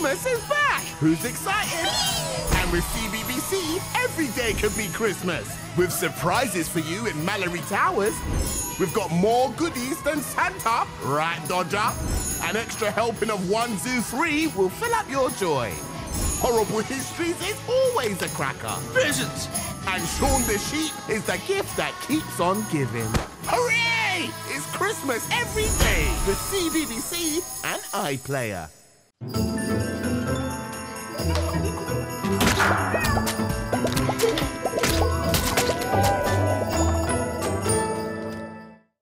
Christmas is back! Who's excited? And with CBBC, every day could be Christmas. With surprises for you in Mallory Towers. We've got more goodies than Santa, right, Dodger? An extra helping of 1, 2, 3 will fill up your joy. Horrible Histories is always a cracker. Presents! And Shaun the Sheep is the gift that keeps on giving. Hooray! It's Christmas every day with CBBC and iPlayer.